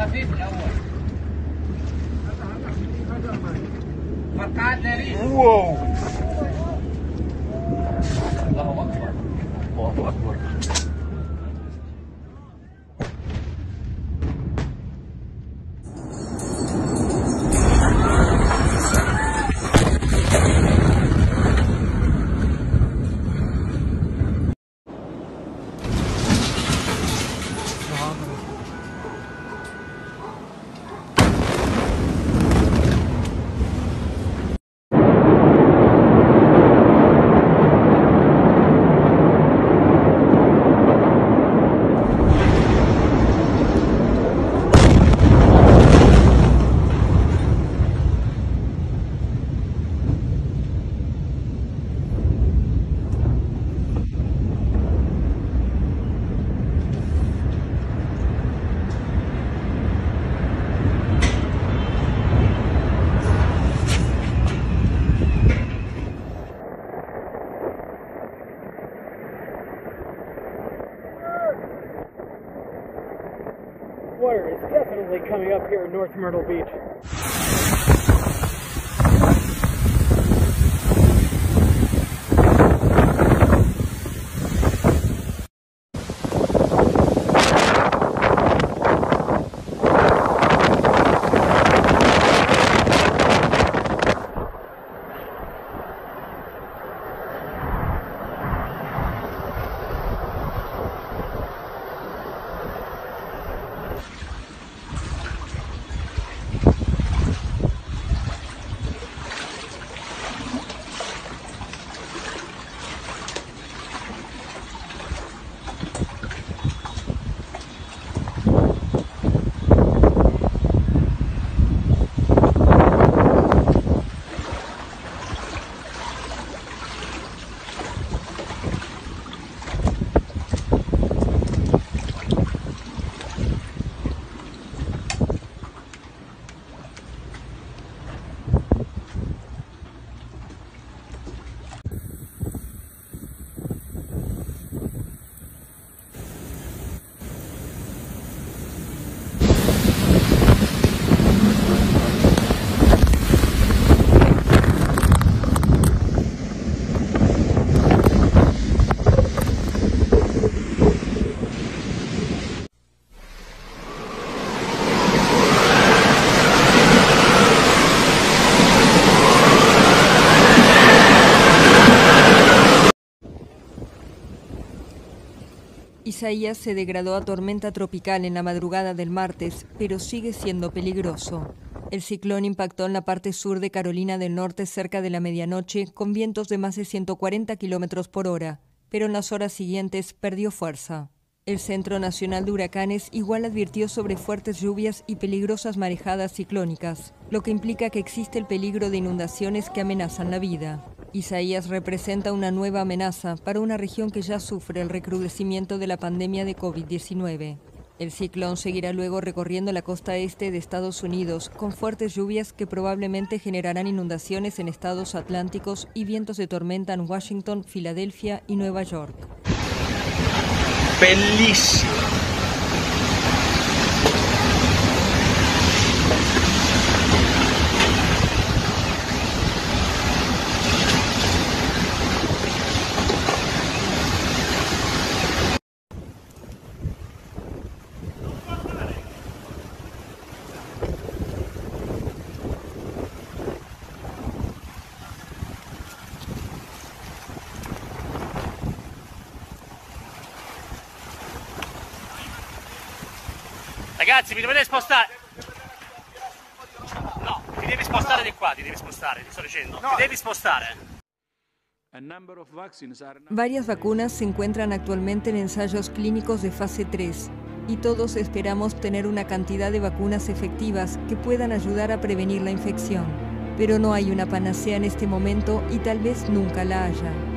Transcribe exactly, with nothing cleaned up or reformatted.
خفيف الاول. فرقعات ناريه. واو. الله اكبر. الله اكبر. Water is definitely coming up here in North Myrtle Beach. Isaías se degradó a tormenta tropical en la madrugada del martes, pero sigue siendo peligroso. El ciclón impactó en la parte sur de Carolina del Norte cerca de la medianoche con vientos de más de ciento cuarenta kilómetros por hora, pero en las horas siguientes perdió fuerza. El Centro Nacional de Huracanes igual advirtió sobre fuertes lluvias y peligrosas marejadas ciclónicas, lo que implica que existe el peligro de inundaciones que amenazan la vida. Isaías representa una nueva amenaza para una región que ya sufre el recrudecimiento de la pandemia de COVID diecinueve. El ciclón seguirá luego recorriendo la costa este de Estados Unidos con fuertes lluvias que probablemente generarán inundaciones en estados atlánticos y vientos de tormenta en Washington, Filadelfia y Nueva York. Bellissimo. Ragazzi, mi dovete spostare. No, ti devi spostare di qua, ti devi spostare, ti sto dicendo. Ti devi spostare. Varias vacunas se encuentran actualmente en ensayos clínicos de fase tres y todos esperamos tener una cantidad de vacunas efectivas que puedan ayudar a prevenir la infección. Pero no hay una panacea en este momento y tal vez nunca la haya.